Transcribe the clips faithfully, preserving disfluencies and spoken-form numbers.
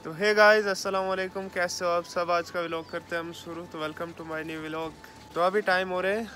तो hey guys अस्सलाम वालेकुम, कैसे हो आप सब। आज का व्लॉग करते हैं हम शुरू। तो welcome to my new vlog. तो अभी टाइम हो रहे हैं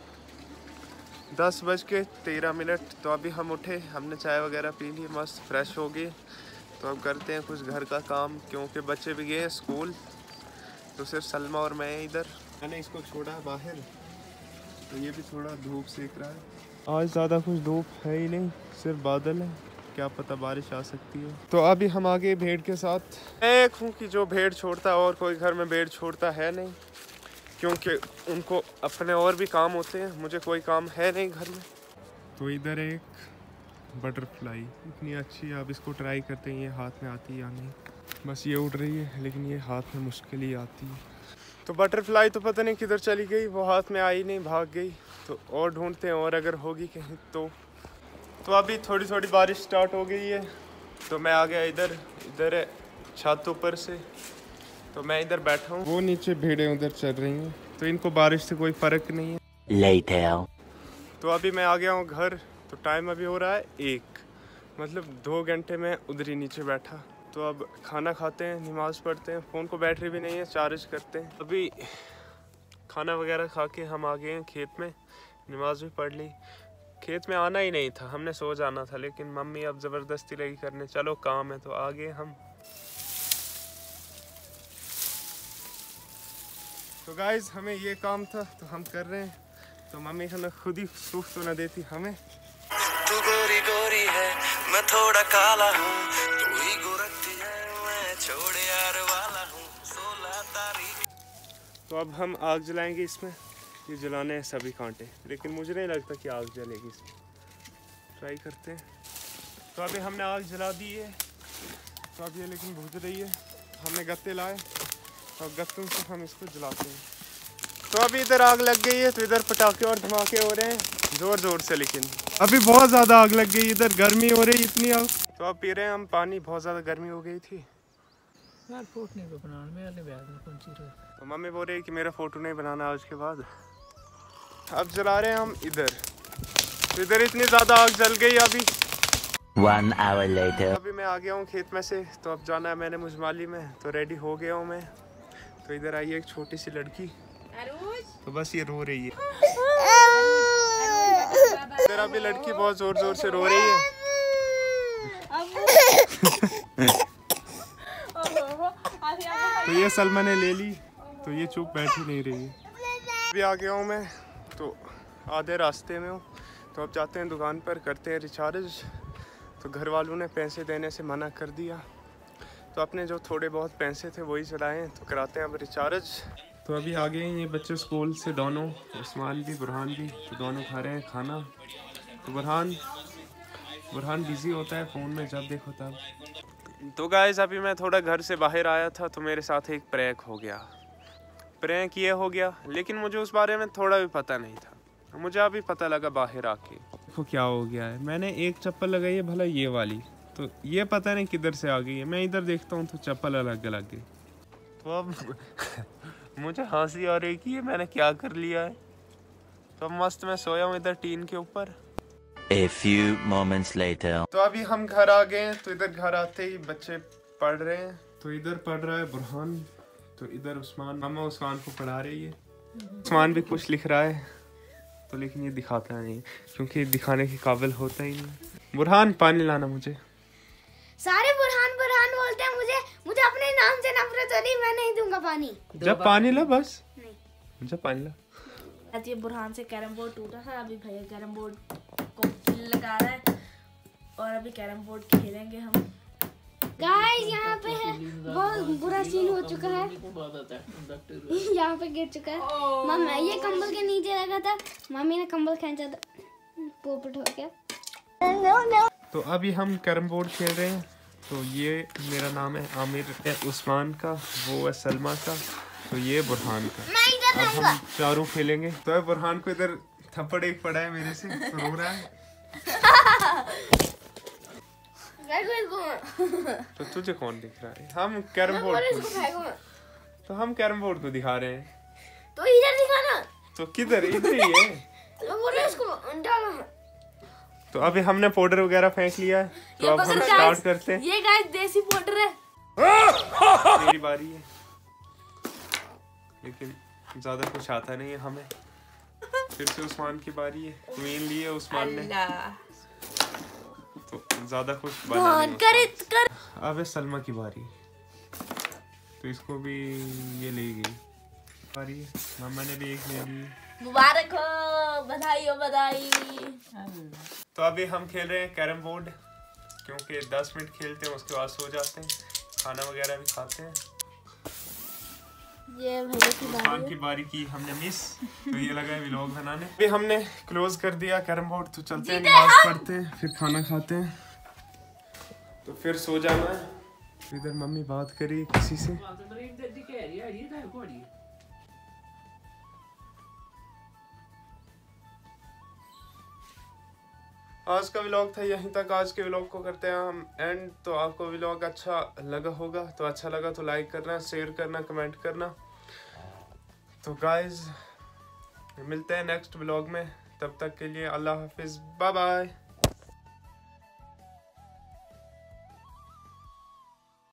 दस बज के तेरह मिनट। तो अभी हम उठे, हमने चाय वगैरह पी ली, मस्त फ्रेश हो गए। तो अब करते हैं कुछ घर का काम, क्योंकि बच्चे भी गए हैं स्कूल। तो सिर्फ सलमा और मैं इधर। मैंने इसको छोड़ा है बाहर, तो ये भी थोड़ा धूप सेक रहा है। आज ज़्यादा कुछ धूप है ही नहीं, सिर्फ बादल है, क्या पता बारिश आ सकती है। तो अभी हम आगे भेड़ के साथ। एक हूँ कि जो भेड़ छोड़ता है, और कोई घर में भेड़ छोड़ता है नहीं, क्योंकि उनको अपने और भी काम होते हैं, मुझे कोई काम है नहीं घर में। तो इधर एक बटरफ्लाई इतनी अच्छी है, अब इसको ट्राई करते हैं ये हाथ में आती है या नहीं। बस ये उड़ रही है, लेकिन ये हाथ में मुश्किल ही आती है। तो बटरफ्लाई तो पता नहीं किधर चली गई, वो हाथ में आई नहीं, भाग गई। तो और ढूंढते हैं, और अगर होगी कहीं तो। तो अभी थोड़ी थोड़ी बारिश स्टार्ट हो गई है, तो मैं आ गया इधर। इधर है छत ऊपर से, तो मैं इधर बैठा हूँ। वो नीचे भेड़ें उधर चल रही हैं, तो इनको बारिश से कोई फ़र्क नहीं है। Later. तो अभी मैं आ गया हूँ घर। तो टाइम अभी हो रहा है एक, मतलब दो घंटे में उधर ही नीचे बैठा। तो अब खाना खाते हैं, नमाज़ पढ़ते हैं। फ़ोन को बैटरी भी नहीं है, चार्ज करते हैं। अभी खाना वगैरह खा के हम आ गए हैं खेत में, नमाज़ भी पढ़ ली। खेत में आना ही नहीं था, हमने सो जाना था, लेकिन मम्मी अब ज़बरदस्ती लगी करने, चलो काम है। तो आ गए हम। तो गाइज हमें ये काम था, तो हम कर रहे हैं। तो मम्मी हमें खुद ही सूख तो न देती हमें। तू गोरी गोरी है, मैं थोड़ा काला हूँ, तू ही गोरखती है, मैं छोड़े यार वाला हूँ। सोलह तारीख। तो अब हम आग जलाएंगे इसमें। ये जलाने हैं सभी कांटे, लेकिन मुझे नहीं लगता कि आग जलेगी इसमें। ट्राई करते हैं। तो अभी हमने आग जला दी है, तो अब ये लेकिन बुझ रही है। हमने गत्ते लाए और गत्तों से हम इसको जलाते हैं। तो अभी इधर आग लग गई है, तो इधर पटाखे और धमाके हो रहे हैं ज़ोर ज़ोर से, लेकिन अभी बहुत ज़्यादा आग लग गई। इधर गर्मी हो रही इतनी आग। तो अब पी रहे हैं हम पानी, बहुत ज़्यादा गर्मी हो गई थी। यार फोटो नहीं बनाना, मेरे बैग में कौन सी रही। तो मम्मी बोल रही है कि मेरा फ़ोटो नहीं बनाना आज के बाद। अब जला रहे हैं हम इधर। तो इधर इतनी ज़्यादा आग जल गई अभी। One hour later. अभी मैं आ गया हूँ खेत में से। तो अब जाना है मैंने मुजमाली में, तो रेडी हो गया हूँ मैं। तो इधर आई है एक छोटी सी लड़की, तो बस ये रो रही है। इधर अभी लड़की बहुत जोर जोर से रो रही है। तो ये सलमा ने ले ली, तो ये चुप बैठी नहीं रही है। अभी आ गया हूँ मैं, तो आधे रास्ते में हूँ। तो अब जाते हैं दुकान पर, करते हैं रिचार्ज। तो घर वालों ने पैसे देने से मना कर दिया, तो अपने जो थोड़े बहुत पैसे थे वही चलाएं। तो कराते हैं अब रिचार्ज। तो अभी आ गए हैं ये बच्चे स्कूल से, दोनों, उस्मान भी बुरहान भी। तो दोनों खा रहे हैं खाना। तो बुरहान बुरहान बिजी होता है फ़ोन में, जब देखो तब। तो गाइस अभी मैं थोड़ा घर से बाहर आया था, तो मेरे साथ एक प्रैंक हो गया। प्रैंक ये हो गया, लेकिन मुझे उस बारे में थोड़ा भी पता नहीं था। मुझे अभी पता लगा बाहर आके। देखो क्या हो गया है। मैंने एक चप्पल लगाई है, भला ये वाली, तो ये पता नहीं किधर से आ गई है। मैं इधर देखता हूँ तो चप्पल अलग अलग है। तो अब मुझे हंसी आ रही कि ये मैंने क्या कर लिया है। तो मस्त मैं सोया हूँ इधर टीन के ऊपर। A few moments later. तो अभी हम घर आ गए हैं। तो इधर घर आते ही बच्चे पढ़ रहे हैं। तो इधर पढ़ रहा है बुरहान, तो इधर उस्मान, मामा उस्मान को पढ़ा रही है। उस्मान भी कुछ लिख रहा है, तो लेकिन ये दिखाता नहीं, क्योंकि दिखाने के काबिल होता ही नहीं। बुरहान पानी लाना मुझे। सारे बुरहान बुरहान बोलते हैं मुझे। मुझे अपने नाम से नफरत हो रही, मैं नहीं दूंगा पानी। जब पानी ला बस, नहीं जब पानी ला। ये बुरहान से कैरम बोर्ड टूटा था, अभी भैया कैरम बोर्ड को लगा रहा है, और अभी कैरम बोर्ड खेलेंगे हम। गाइस यहाँ पे है, बहुत बुरा सीन हो चुका है। यहाँ पे गिर चुका है। मम्मी ये कंबल के नीचे लगा था, मम्मी ने कंबल खींचा था, पोपट हो गया। तो अभी हम कैरम बोर्ड खेल रहे हैं। तो ये मेरा नाम है आमिर, है उस्मान का, वो है सलमा का, तो ये बुरहान का। अब हम चारों खेलेंगे। तो बुरहान को इधर थप्पड़ एक पड़ा है मेरे से, तो रो रहा है। तो तुझे कौन दिख रहा है? हम कैरम बोर्ड को, तो हम कैरम बोर्ड को दिखा रहे हैं। तो इधर दिखाना। तो किधर? इधर ही है। तो अभी हमने पाउडर वगैरह फेंक लिया है, तो अब हम स्टार्ट करते हैं। ये गाइस देसी पाउडर है। मेरी बारी है, लेकिन ज्यादा कुछ आता नहीं है हमें। फिर से उस्मान की बारी है। क्वीन ली है उस्मान ने, तो ज्यादा कुछ बना नहीं कर, कर। अब है सलमा की बारी, तो इसको भी ये ले गई बारी। मम्मा ने भी एक ले ली। मुबारक हो, बधाई हो, बधाई। तो अभी हम खेल रहे हैं कैरम बोर्ड, क्योंकि दस मिनट खेलते हैं उसके बाद सो जाते हैं, खाना वगैरह भी खाते हैं। ये भैया की उस्मान की बारी की हमने मिस, तो ये लगा है व्लॉग बनाने। अभी हमने क्लोज कर दिया कैरम बोर्ड, तो चलते हैं नमाज पढ़ते हैं, फिर खाना खाते हैं, तो फिर सो जाना है। इधर मम्मी बात करी किसी से। आज का व्लॉग था यहीं तक। आज के व्लॉग को करते हैं हम एंड। तो आपको व्लॉग अच्छा लगा होगा, तो अच्छा लगा तो लाइक करना, शेयर करना, कमेंट करना। तो गाइज मिलते हैं नेक्स्ट व्लॉग में, तब तक के लिए अल्लाह हाफिज, बाय बाय।